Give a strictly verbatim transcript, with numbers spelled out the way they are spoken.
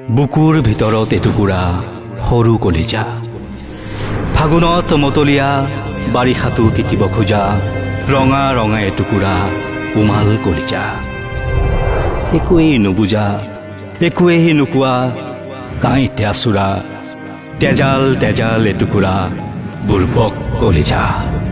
বুকুৰ ভিতৰত এটুকুৰা সৰু কলিজা ফাগুনত মতলীয়া বাৰিষাতো তিতিব খোজা ৰঙা ৰঙা এটুকুৰা উমাল কলিজা একোৱেই নুবুজা একোৱেই নোকোৱা কাঁইতে আচুৰা তেজাল তেজাল এটুকুৰা বুৰ্বক কলিজা।